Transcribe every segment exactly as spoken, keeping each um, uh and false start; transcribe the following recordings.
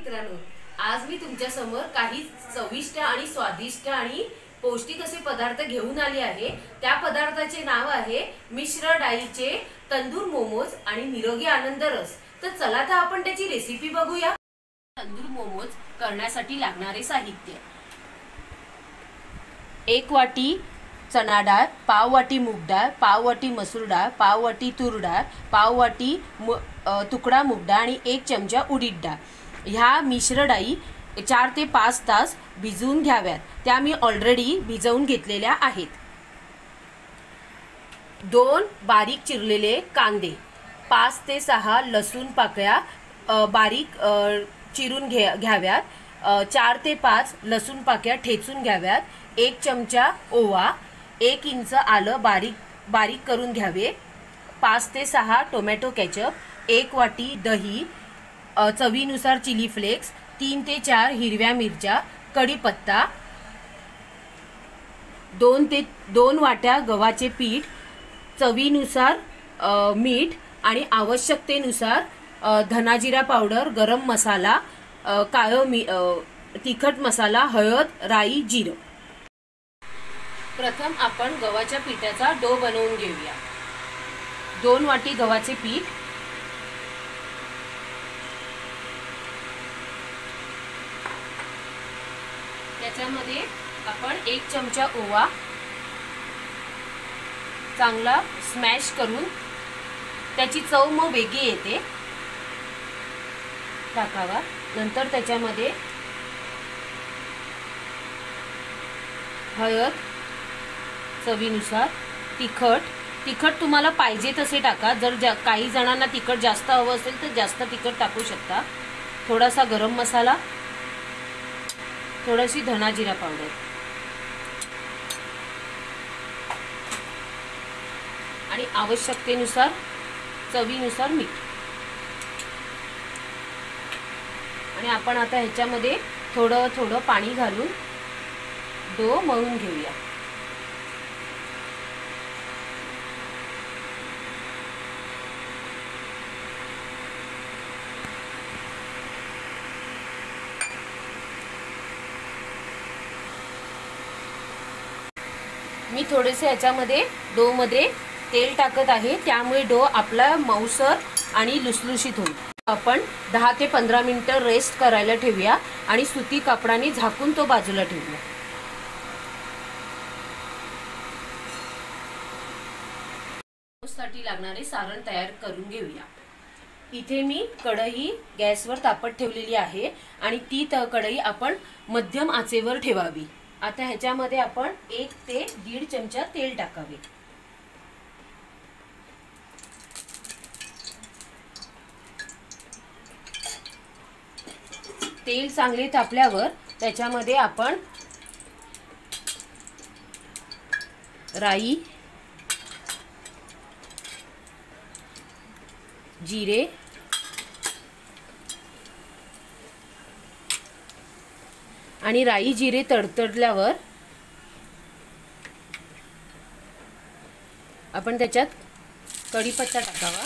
मित्रांनो, आज मी तुमच्या समोर काही चविष्ट आणि स्वादिष्ट आणि पौष्टिक असे पदार्थ घेऊन आले आहे। त्या पदार्थाचे नाव आहे मिश्र डाळीचे तंदूर मोमोज आणि निरोगी आनंद रस। तर चला तर आपण त्याची रेसिपी बघूया। तंदूर मोमोज करण्यासाठी लागणारे साहित्य: एक वाटी चना डाळ, पाव वाटी मूग डाळ, पाव वाटी मसूर डाळ, पाव वाटी तूर डाळ, पाव वाटी तुकडा मूग डाळ आणि एक चमचा उडीद डाळ। ह्या मिश्र डाळी चार ते पाच तास भिजवून घ्याव्यात। त्या मी ऑलरेडी भिजवून घेतलेल्या आहेत। दोन बारीक चिरलेले कांदे, पाच ते सहा लसूण पाकळ्या बारीक चिरून घ्या घ्याव्यात। चार ते पाच लसूण पाकळ्या ठेचून घ्याव्यात। एक चमचा ओवा, एक इंच आलं बारीक बारीक करून घ्यावे। पाच ते सहा टोमॅटो केचप, एक वाटी दही, चवीनुसार चिली फ्लेक्स, तीन ते चार हिरव्या मिरच्या, कढीपत्ता, दोन ते दोन वाट्या गव्हाचे पीठ, चवीनुसार मीठ आणि आवश्यकतेनुसार धनाजिरा पावडर, गरम मसाला, काळं मी तिखट मसाला, हळद, राई, जिरं। प्रथम आपण गव्हाच्या पिठाचा डो बनवून घेऊया। दोन वाटी गव्हाचे पीठ, त्याच्यामध्ये आपण एक चमचा ओवा चांगला स्मॅश करून त्याची चव मग वेगळी येते टाकावा। नंतर त्याच्यामध्ये हळद, चवीनुसार, तिखट तिखट तुम्हाला पाहिजे तसे टाका। जर काही जणांना तिखट जास्त हवं असेल तर जास्त तिखट टाकू शकता। थोडासा गरम मसाला, थोडीशी धनाजिरा पावडर आणि आवश्यकतेनुसार चवीनुसार मीठ। आणि आपण आता ह्याच्यामध्ये थोडं थोडं पाणी घालून डो मळून घेऊया। मी थोडेसे ह्याच्यामध्ये डो मध्ये तेल टाकत आहे, त्यामुळे डो आपला मऊसर आणि लुसलुशीत होईल। आपण दहा ते पंधरा मिनिटं रेस्ट करायला ठेवूया आणि सुती कापडाने झाकून तो बाजूला ठेवूया। साठी लागणारे सारण तयार करून घेऊया। इथे मी कढई गॅसवर तापत ठेवलेली आहे आणि ती कढई आपण मध्यम आचेवर ठेवावी। आता ह्याच्यामध्ये आपण एक ते दीड चमचा तेल टाकावे। तेल चांगले तापल्यावर त्याच्यामध्ये आपण राई, जिरे, आणि राई जिरे तडतडल्यावर आपण त्याच्यात कढीपत्ता टाकावा।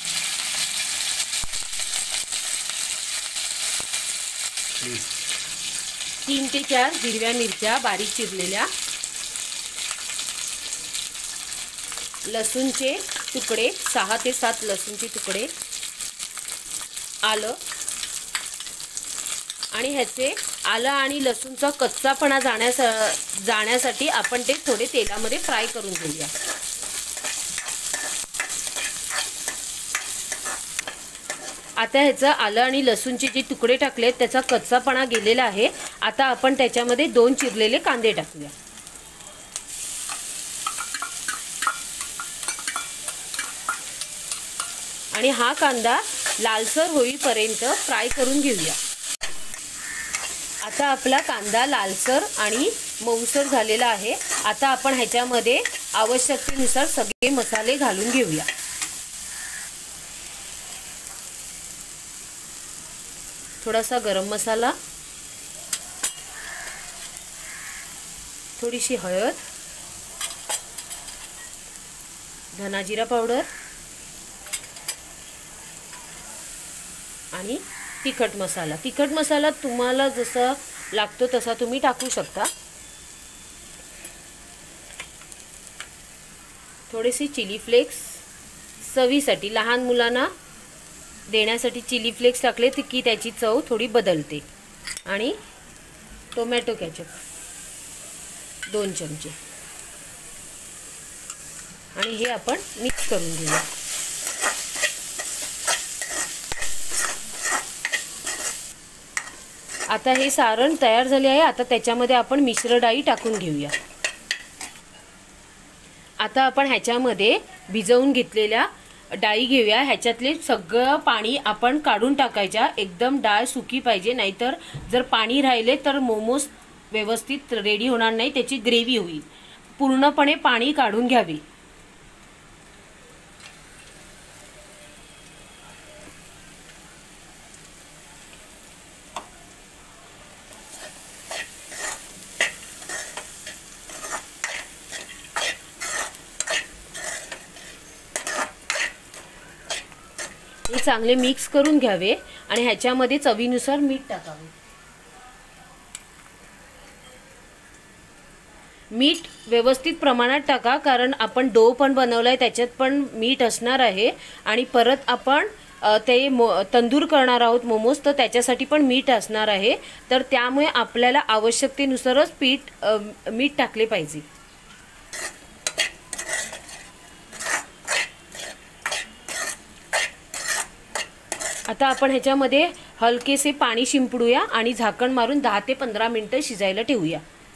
तीन ते चार हिरव्या मिरच्या बारीक चिरलेल्या, लसूणचे तुकडे सहा ते सात लसूणचे तुकडे, आलं, आणि ह्याचे आलं आणि लसूणचा कच्चापणा जाण्यास जाण्यासाठी आपण ते थोडे तेलामध्ये फ्राय करून घेऊया। आता ह्याचं आलं आणि लसूणचे जे तुकडे टाकलेत त्याचा कच्चापणा गेलेला आहे। आता आपण त्याच्यामध्ये दोन चिरलेले कांदे टाकूया आणि हा कांदा लालसर होईपर्यंत फ्राय करून घेऊया। आता आपला कांदा लालसर आणि मऊसर झालेला आहे। आता आपण ह्याच्यामध्ये आवश्यकतेनुसार सगळे मसाले घालून घेऊया। थोडासा गरम मसाला, थोडीशी हळद, धनाजिरा पावडर आणि तिखट मसाला तिखट मसाला तुम्हाला जसा लागतो तसा तुम्ही टाकू शकता. थोडेसे चिली फ्लेक्स चवीसाठी, लहान मुलांना देण्यासाठी चिली फ्लेक्स टाकले की त्याची चव थोडी बदलते. आणि टोमॅटो केचप दोन चमचे आणि हे आपण मिक्स करून घेऊया. आता हे सारण तयार झाले आहे. आता त्याच्यामध्ये आपण मिश्र डाळी टाकून घेऊया. आता आपण ह्याच्यामध्ये भिजवून घेतलेल्या डाळी घेऊया. ह्याच्यातले सगळं पाणी आपण काढून टाकायच्या. एकदम डाळ सुकी पाहिजे, नाहीतर जर पाणी राहिले तर मोमोज व्यवस्थित रेडी होणार नाही, त्याची ग्रेव्ही होईल. पूर्णपणे पाणी काढून घ्यावे. हे चांगले मिक्स करून घ्यावे आणि ह्याच्यामध्ये चवीनुसार मीठ टाकावे. मीठ व्यवस्थित प्रमाणात टाका, कारण आपण डो पण बनवलाय, त्याच्यात पण मीठ असणार आहे. आणि परत आपण ते मो तंदूर करणार आहोत मोमोज, तर त्याच्यासाठी पण मीठ असणार आहे. तर त्यामुळे आपल्याला आवश्यकतेनुसारच पीठ मीठ टाकले पाहिजे. आता आपण ह्याच्यामध्ये हलकेसे पाणी शिंपडूया आणि झाकण मारून दहा ते पंधरा मिनिटं शिजायला ठेवूया.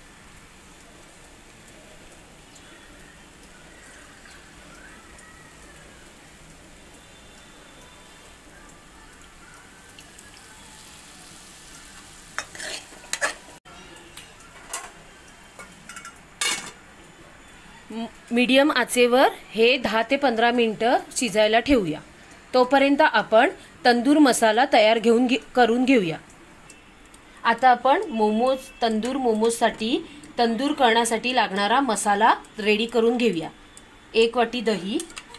मीडियम आचेवर हे दहा ते पंधरा मिनिटं शिजायला ठेवूया. तोपर्यंत आपण तंदूर मसाला तयार घेऊन घे करून घेऊया. आता आपण मोमोज तंदूर मोमोजसाठी तंदूर करण्यासाठी लागणारा मसाला रेडी करून घेऊया. एक वाटी दही,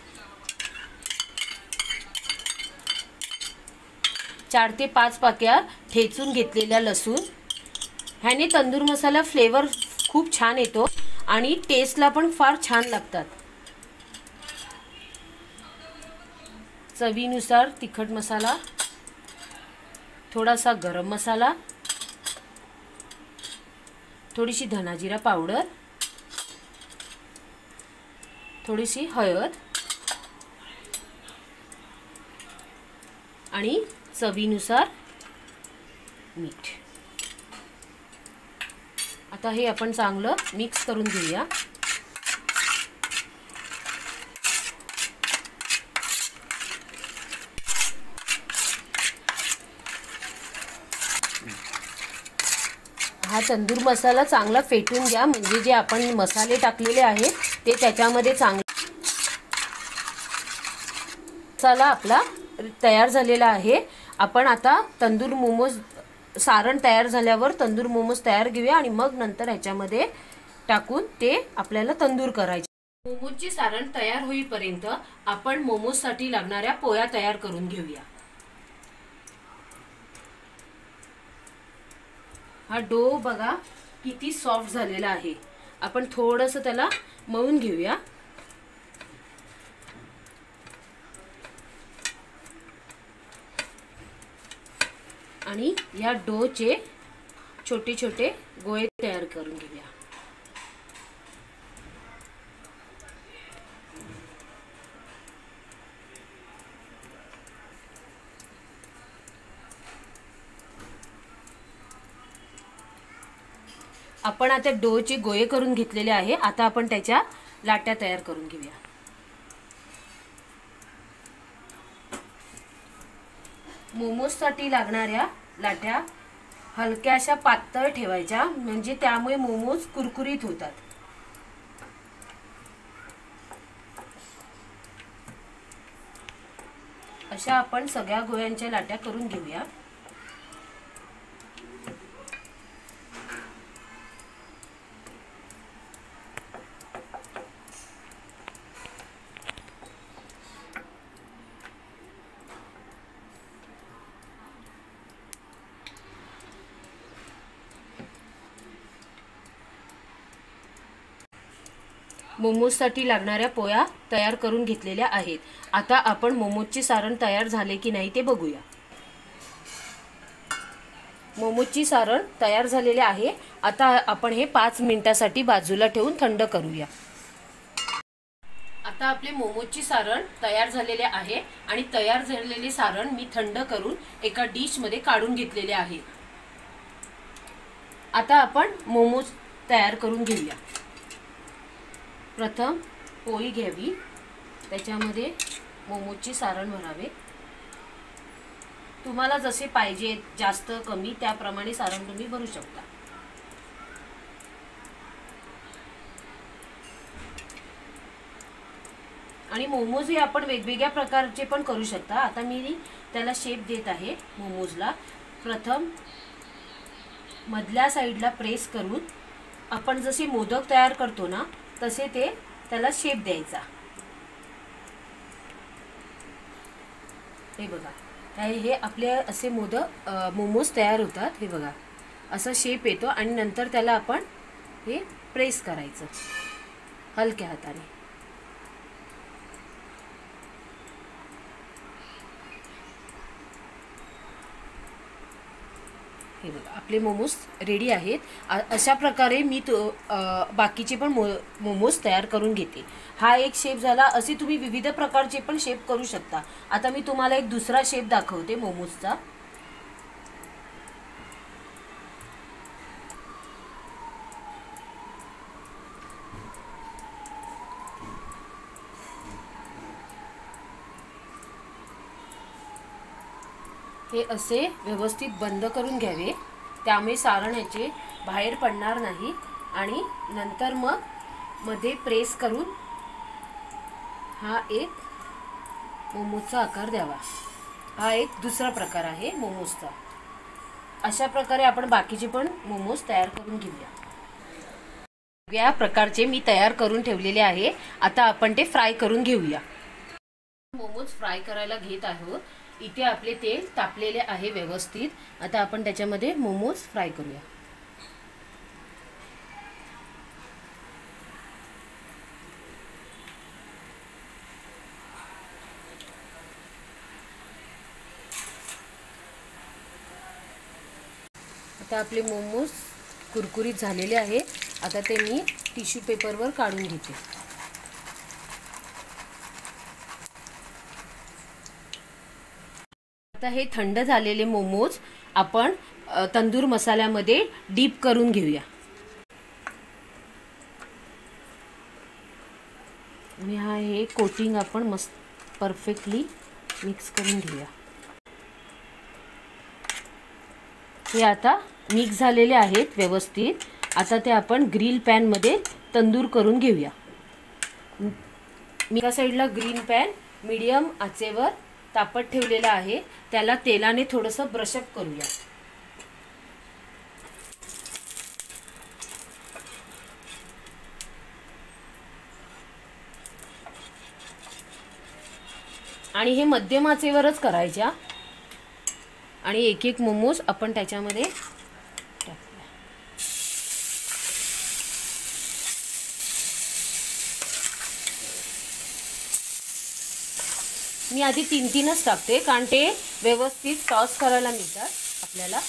चार ते पाच पाकळ्या ठेचून घेतलेल्या लसूण. ह्याने तंदूर मसाला फ्लेवर खूप छान येतो आणि टेस्टला पण फार छान लागतात. चवीनुसार तिखट मसाला, थोडासा गरम मसाला, थोडीशी धनाजिरा पावडर, थोडीशी हळद आणि चवीनुसार मीठ. आता हे आपण चांगलं मिक्स करून घेऊया. हा तंदूर मसाला चांगला फेटून घ्या, म्हणजे जे आपण मसाले टाकलेले आहे ते त्याच्यामध्ये चांगला. मसाला आपला तयार झालेला आहे. आपण आता तंदूर मोमोज सारण तयार झाल्यावर तंदूर मोमोज तयार घेऊया आणि मग नंतर ह्याच्यामध्ये टाकून ते आपल्याला तंदूर करायचे. मोमोजचे सारण तयार होईपर्यंत आपण मोमोजसाठी लागणाऱ्या पोळ्या तयार करून घेऊया. हा डो बघा किती सॉफ्ट झालेला आहे. आपण थोडंसं त्याला मळून घेऊया. आणि या डोचे छोटे छोटे गोळे तयार करून घेऊया. आपण आता डोचे गोळे करून घेतलेले आहे. आता आपण त्याच्या लाट्या तयार करून घेऊया. मोमोजसाठी लागणाऱ्या लाट्या हलक्याशा पातळ ठेवायच्या, म्हणजे त्यामुळे मोमोज कुरकुरीत होतात. अशा आपण सगळ्या गोळ्यांच्या लाट्या करून घेऊया. मोमोजसाठी लागणाऱ्या पोळ्या तयार करून घेतलेल्या आहेत. आता आपण मोमोजचे सारण तयार झाले की नाही ते बघूया. मोमोजचे सारण तयार झालेले आहे. आता आपण हे पाच मिनिटासाठी बाजूला ठेवून थंड करूया. आता आपले मोमोजचे सारण तयार झालेले आहे आणि तयार झालेले सारण मी थंड करून एका डिशमध्ये काढून घेतलेले आहे. आता आपण मोमोज तयार करून घेऊया. प्रथम पोळी घ्यावी, त्याच्यामध्ये मोमोजचे सारण भरावे. तुम्हाला जसे पाहिजे जास्त कमी त्याप्रमाणे सारण तुम्ही भरू शकता. आणि मोमोज हे आपण वेगवेगळ्या प्रकारचे पण करू शकता. आता मी त्याला शेप देत आहे मोमोजला. प्रथम मधल्या साईडला प्रेस करून आपण जसे मोदक तयार करतो ना तसे ते त्याला शेप द्यायचा. हे बघा, हे आपले असे मोदक मोमोज तयार होतात. हे बघा, असा शेप येतो आणि नंतर त्याला आपण हे प्रेस करायचं हलक्या हाताने. हे बघा, आपले मोमोज रेडी आहेत. अशा प्रकारे मी तो बाकीचे पण मो मोमोज तयार करून घेते. हा एक शेप झाला. असे तुम्ही विविध प्रकारचे पण शेप करू शकता. आता मी तुम्हाला एक दुसरा शेप दाखवते मोमोजचा. हे असे व्यवस्थित बंद करून घ्यावे, त्यामुळे सारण याचे बाहेर पडणार नाही. आणि नंतर मग मध्ये प्रेस करून हा एक मोमोजचा आकार द्यावा. हा एक दुसरा प्रकार आहे मोमोजचा. अशा प्रकारे आपण बाकीचे पण मोमोज तयार करून घेऊया. या प्रकारचे मी तयार करून ठेवलेले आहे. आता आपण ते फ्राय करून घेऊया. मोमोज फ्राय करायला घेत आहोत. इथे आपले तेल तापलेले आहे व्यवस्थित. आता आपण त्याच्यामध्ये मोमोज फ्राय करूया. आता आपले मोमोज कुरकुरीत झालेले आहे. आता ते मी टिश्यू पेपरवर काढून घेते. आता हे थंड झालेले मोमोज आपण तंदूर मसाल्यामध्ये डीप करून घेऊया. आणि हा हे कोटिंग आपण मस्त परफेक्टली मिक्स करून घेऊया. हे आता मिक्स झालेले आहेत व्यवस्थित. आता ते आपण ग्रिल पॅन मध्ये तंदूर करून घेऊया. मी एका साईडला ग्रीन पॅन मीडियम आचेवर तापत ठेवलेला आहे. त्याला तेलाने थोडंसं ब्रशअप करूया. आणि हे मध्यम आचेवरच करायच्या. आणि एक एक मोमोज आपण त्याच्यामध्ये टाकूया. मी आधी तीन तीनच टाकते कारण ते व्यवस्थित टॉस करायला मिळतात आपल्याला.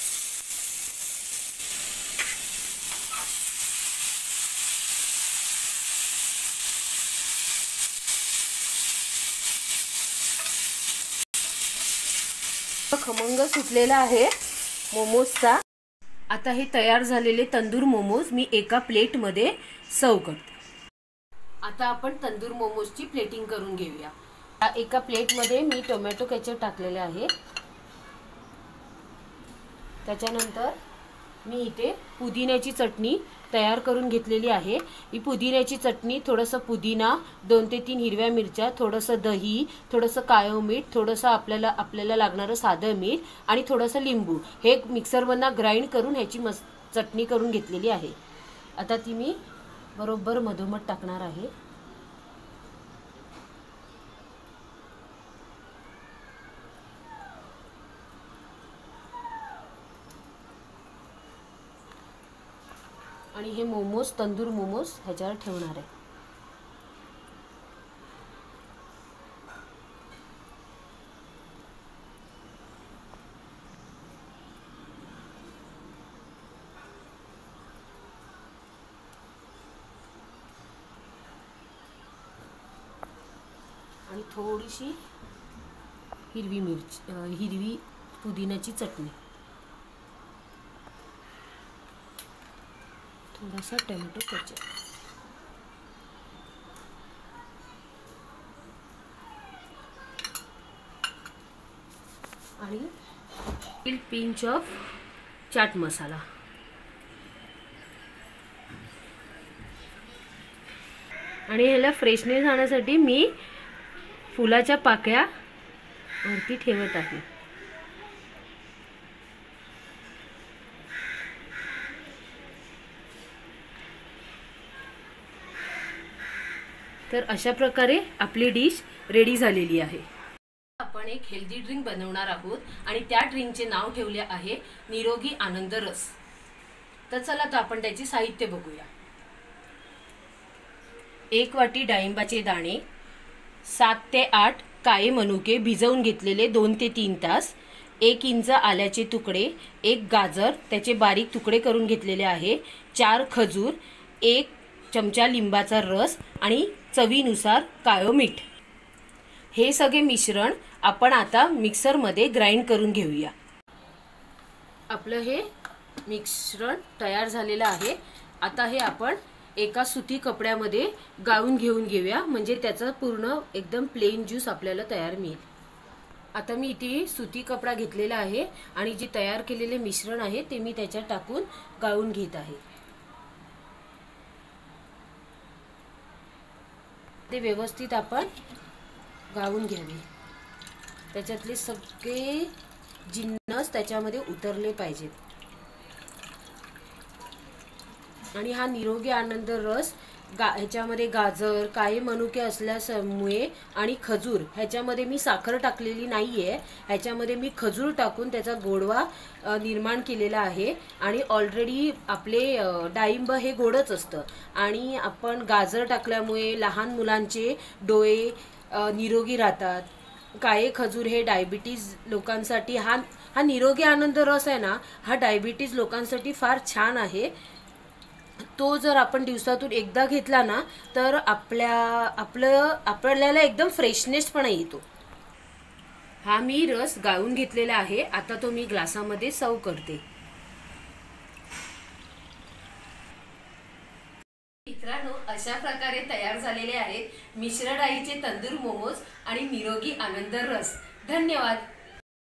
खमंग सुटलेला आहे मोमोजचा. आता हे तयार झालेले तंदूर मोमोज मी एका प्लेटमध्ये सर्व करते. आता आपण तंदूर मोमोजची प्लेटिंग करून घेऊया. एका प्लेटमध्ये मी टोमॅटो केचप टाकलेले आहे. त्याच्यानंतर मी इथे पुदिन्याची चटणी तयार करून घेतलेली आहे. ही पुदिन्याची चटणी थोडंसं पुदिना, दोन ते तीन हिरव्या मिरच्या, थोडंसं दही, थोडंसं काळं मीठ, थोडंसं आपल्याला आपल्याला लागणारं साधं मीठ आणि थोडंसं लिंबू हे मिक्सरवरनं ग्राइंड करून ह्याची मस्त चटणी करून घेतलेली आहे. आता ती मी बरोबर मधोमध टाकणार आहे. आणि हे मोमोज तंदूर मोमोज ह्याच्यावर ठेवणार आहे. थोडीशी हिरवी मिरची, हिरवी पुदिन्याची चटणी, थोडासा टोमॅटो केचप आणि एक पिंच ऑफ चाट मसाला. आणि ह्याला फ्रेशनेस आणण्यासाठी मी फुलाच्या पाकळ्या वरती ठेवत आहे. तर अशा प्रकारे आपली डिश रेडी झालेली आहे. आपण एक हेल्दी ड्रिंक बनवणार आहोत आणि त्या ड्रिंकचे नाव ठेवले आहे निरोगी आनंद रस. तर चला तर आपण त्याचे साहित्य बघूया. एक वाटी डाळिंबाचे दाणे, सात ते आठ काळे मनुके भिजवून घेतलेले दोन ते तीन तास, एक इंच आल्याचे तुकडे, एक गाजर त्याचे बारीक तुकडे करून घेतलेले आहे, चार खजूर, एक चमचा लिंबाचा रस आणि चवीनुसार काळं मीठ. हे सगळे मिश्रण आपण आता मिक्सरमध्ये ग्राइंड करून घेऊया. आपलं हे मिश्रण तयार झालेलं आहे. आता हे आपण एका सुती कपड्यामध्ये गाळून घेऊन घेऊया, म्हणजे त्याचा पूर्ण एकदम प्लेन ज्यूस आपल्याला तयार मिळेल. आता मी इथे सुती कपडा घेतलेला आहे आणि जे तयार केलेले मिश्रण आहे ते मी त्याच्यात टाकून गाळून घेत आहे. ते व्यवस्थित आपण गाळून घ्यावे. त्याच्यातले सगळे जिन्नस त्याच्यामध्ये उतरले पाहिजेत. आणि हा निरोगी आनंद रस गा ह्याच्यामध्ये गाजर, काळे मनुके असल्यामुळे आणि खजूर, ह्याच्यामध्ये मी साखर टाकलेली नाही आहे, ह्याच्यामध्ये मी खजूर टाकून त्याचा गोडवा निर्माण केलेला आहे. आणि ऑलरेडी आपले डाळिंब हे गोडच असतं आणि आपण गाजर टाकल्यामुळे लहान मुलांचे डोळे निरोगी राहतात. काळे खजूर हे डायबिटीज लोकांसाठी हा हा निरोगी आनंद रस आहे ना, हा डायबिटीज लोकांसाठी फार छान आहे. तो जर आपण दिवसातून एकदा घेतला ना तर आपल्या आपलं आपल्याला एकदम फ्रेशनेस पण येतो. हा मी रस गाळून घेतलेला आहे. आता तो मी ग्लासामध्ये सर्व करते. मित्रांनो, अशा प्रकारे तयार झालेले आहेत मिश्र डाळीचे तंदूर मोमोज आणि निरोगी आनंद रस. धन्यवाद.